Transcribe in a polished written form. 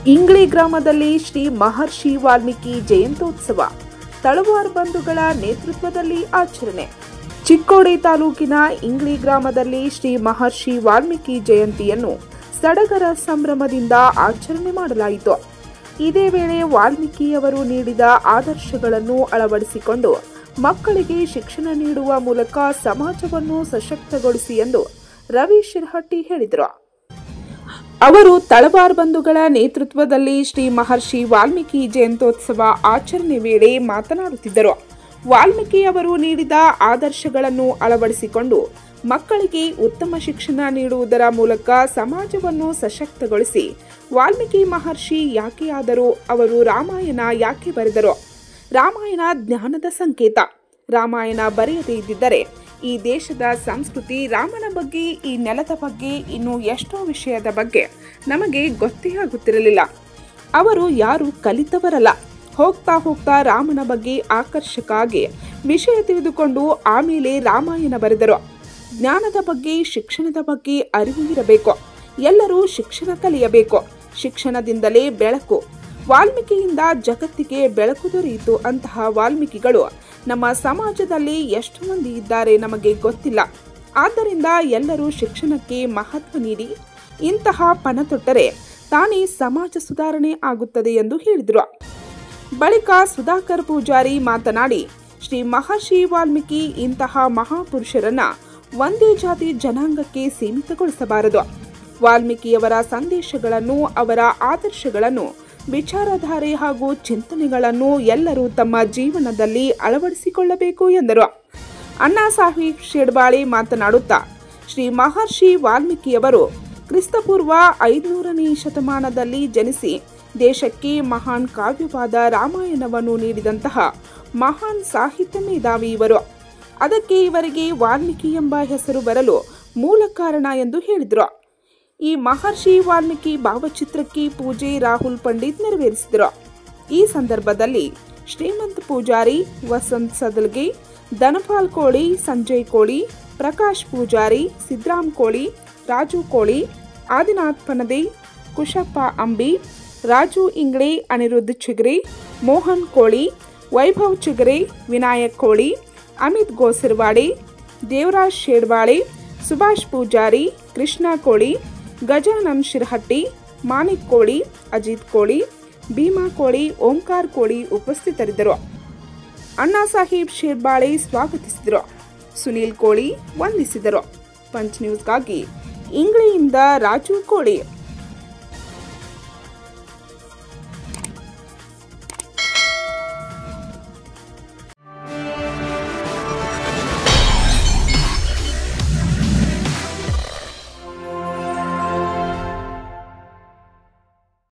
ಇಂಗ್ಳಿ ಗ್ರಾಮದಲ್ಲಿ ಶ್ರೀ ಮಹರ್ಷಿ ವಾಲ್ಮೀಕಿ ಜಯಂತ್ಯೋತ್ಸವ ತಳವಾರ್ ಬಂಧುಗಳ ನೇತೃತ್ವದಲ್ಲಿ ಆಚರಣೆ. ಚಿಕ್ಕೋಡಿ ತಾಲೂಕಿನ ಇಂಗ್ಳಿ ಗ್ರಾಮದಲ್ಲಿ ಶ್ರೀ ಮಹರ್ಷಿ ವಾಲ್ಮೀಕಿ ಜಯಂತಿಯನ್ನು ಸಡಗರ ಸಂಭ್ರಮದಿಂದ ಆಚರಣೆ ಮಾಡಲಾಯಿತು. ಇದೇ ವೇಳೆ ವಾಲ್ಮೀಕಿಯವರು ನೀಡಿದ ಆದರ್ಶಗಳನ್ನು ಅಳವಡಿಸಿಕೊಂಡು ಮಕ್ಕಳಿಗೆ ಶಿಕ್ಷಣ ನೀಡುವ ಮೂಲಕ ಸಮಾಜವನ್ನು ಸಶಕ್ತಗೊಳಿಸಿ ಎಂದು ರವಿ ಶಿರಹಟ್ಟಿ ಹೇಳಿದರು. ಅವರು ತಳವಾರ್ ಬಂಧುಗಳ ನೇತೃತ್ವದಲ್ಲಿ ಶ್ರೀ ಮಹರ್ಷಿ ವಾಲ್ಮೀಕಿ ಜಯಂತ್ಯೋತ್ಸವ ಆಚರಣೆ ವೇಳೆ ಮಾತನಾಡುತ್ತಿದ್ದರು. ವಾಲ್ಮೀಕಿಯವರು ನೀಡಿದ ಆದರ್ಶಗಳನ್ನು ಅಳವಡಿಸಿಕೊಂಡು ಮಕ್ಕಳಿಗೆ ಉತ್ತಮ ಶಿಕ್ಷಣ ನೀಡುವುದರ ಮೂಲಕ ಸಮಾಜವನ್ನು ಸಶಕ್ತಗೊಳಿಸಿ ವಾಲ್ಮೀಕಿ ಮಹರ್ಷಿ ಯಾಕೆ ಆದರೂ, ಅವರು ರಾಮಾಯಣ ಯಾಕೆ ಬರೆದರು, ರಾಮಾಯಣ ಜ್ಞಾನದ ಸಂಕೇತ, ರಾಮಾಯಣ ಬರೆಯದೇ ಇದ್ದಿದ್ದರೆ ಈ ದೇಶದ ಸಂಸ್ಕೃತಿ, ರಾಮನ ಬಗ್ಗೆ, ಈ ನೆಲದ ಬಗ್ಗೆ, ಇನ್ನು ಎಷ್ಟೋ ವಿಷಯದ ಬಗ್ಗೆ ನಮಗೆ ಗೊತ್ತೇ ಆಗುತ್ತಿರಲಿಲ್ಲ. ಅವರು ಯಾರು ಕಲಿತವರಲ್ಲ. ಹೋಗ್ತಾ ಹೋಗ್ತಾ ರಾಮನ ಬಗ್ಗೆ ಆಕರ್ಷಕ ಆಗಿ ವಿಷಯ ತಿಳಿದುಕೊಂಡು ಆಮೇಲೆ ರಾಮಾಯಣ ಬರೆದರು. ಜ್ಞಾನದ ಬಗ್ಗೆ, ಶಿಕ್ಷಣದ ಬಗ್ಗೆ ಅರಿವು ಇರಬೇಕು. ಎಲ್ಲರೂ ಶಿಕ್ಷಣ ಕಲಿಯಬೇಕು. ಶಿಕ್ಷಣದಿಂದಲೇ ಬೆಳಕು. ವಾಲ್ಮೀಕಿಯಿಂದ ಜಗತ್ತಿಗೆ ಬೆಳಕು ದೊರೆಯಿತು. ಅಂತಹ ವಾಲ್ಮೀಕಿಗಳು ನಮ್ಮ ಸಮಾಜದಲ್ಲಿ ಎಷ್ಟು ಮಂದಿ ಇದ್ದಾರೆ ನಮಗೆ ಗೊತ್ತಿಲ್ಲ. ಆದ್ದರಿಂದ ಎಲ್ಲರೂ ಶಿಕ್ಷಣಕ್ಕೆ ಮಹತ್ವ ನೀಡಿ ಇಂತಹ ಪಣ ತೊಟ್ಟರೆ ತಾನೇ ಸಮಾಜ ಸುಧಾರಣೆ ಆಗುತ್ತದೆ ಎಂದು ಹೇಳಿದರು. ಬಳಿಕ ಸುಧಾಕರ್ ಪೂಜಾರಿ ಮಾತನಾಡಿ, ಶ್ರೀ ಮಹರ್ಷಿ ವಾಲ್ಮೀಕಿ ಇಂತಹ ಮಹಾಪುರುಷರನ್ನ ಒಂದೇ ಜಾತಿ ಜನಾಂಗಕ್ಕೆ ಸೀಮಿತಗೊಳಿಸಬಾರದು. ವಾಲ್ಮೀಕಿಯವರ ಸಂದೇಶಗಳನ್ನು, ಅವರ ಆದರ್ಶಗಳನ್ನು, ವಿಚಾರಧಾರೆ ಹಾಗೂ ಚಿಂತನೆಗಳನ್ನು ಎಲ್ಲರೂ ತಮ್ಮ ಜೀವನದಲ್ಲಿ ಅಳವಡಿಸಿಕೊಳ್ಳಬೇಕು ಎಂದರು. ಅಣ್ಣಾ ಸಾಹೇಬ್ ಶೇಡ್ಬಾಳೆ ಮಾತನಾಡುತ್ತಾ, ಶ್ರೀ ಮಹರ್ಷಿ ವಾಲ್ಮೀಕಿಯವರು ಕ್ರಿಸ್ತಪೂರ್ವ 500ನೇ ಶತಮಾನದಲ್ಲಿ ಜನಿಸಿ ದೇಶಕ್ಕೆ ಮಹಾನ್ ಕಾವ್ಯವಾದ ರಾಮಾಯಣವನ್ನು ನೀಡಿದಂತಹ ಮಹಾನ್ ಸಾಹಿತ್ಯ ಮೇಧಾವಿ ಇವರು. ಅದಕ್ಕೆ ಇವರಿಗೆ ವಾಲ್ಮೀಕಿ ಎಂಬ ಹೆಸರು ಬರಲು ಮೂಲ ಕಾರಣ ಎಂದು ಹೇಳಿದರು. ಈ ಮಹರ್ಷಿ ವಾಲ್ಮೀಕಿ ಭಾವಚಿತ್ರಕ್ಕೆ ಪೂಜೆ ರಾಹುಲ್ ಪಂಡಿತ್ ನೆರವೇರಿಸಿದರು. ಈ ಸಂದರ್ಭದಲ್ಲಿ ಶ್ರೀಮಂತ್ ಪೂಜಾರಿ, ವಸಂತ್ ಸದಲ್ಗೆ, ಧನಪಾಲ್ ಕೋಳಿ, ಸಂಜಯ್ ಕೋಳಿ, ಪ್ರಕಾಶ್ ಪೂಜಾರಿ, ಸಿದ್ರಾಮ್ ಕೋಳಿ, ರಾಜು ಕೋಳಿ, ಆದಿನಾಥ್ ಪನದೆ, ಕುಶಪ್ಪ ಅಂಬಿ, ರಾಜು ಇಂಗ್ಳೆ, ಅನಿರುದ್ಧ್ ಚಿಗರೆ, ಮೋಹನ್ ಕೋಳಿ, ವೈಭವ್ ಚಿಗರೆ, ವಿನಾಯಕ್ ಕೋಳಿ, ಅಮಿತ್ ಗೋಸಿರ್ವಾಡೆ, ದೇವರಾಜ್ ಶೇಡ್ಬಾಳೆ, ಸುಭಾಷ್ ಪೂಜಾರಿ, ಕೃಷ್ಣ ಕೋಳಿ, ಗಜಾನನ್ ಶಿರಹಟ್ಟಿ, ಮಾಣಿಕ್ ಕೋಳಿ, ಅಜಿತ್ ಕೋಳಿ, ಭೀಮಾ ಕೋಳಿ, ಓಂಕಾರ್ ಕೋಳಿ ಉಪಸ್ಥಿತರಿದ್ದರು. ಅಣ್ಣಾ ಸಾಹೇಬ್ ಶೇಡ್ಬಾಳೆ ಸ್ವಾಗತಿಸಿದರು. ಸುನೀಲ್ ಕೋಳಿ ವಂದಿಸಿದರು. ಪಂಚ್ ನ್ಯೂಸ್ಗಾಗಿ ಇಂಗ್ಲೆಯಿಂದ ರಾಜು ಕೋಳಿ.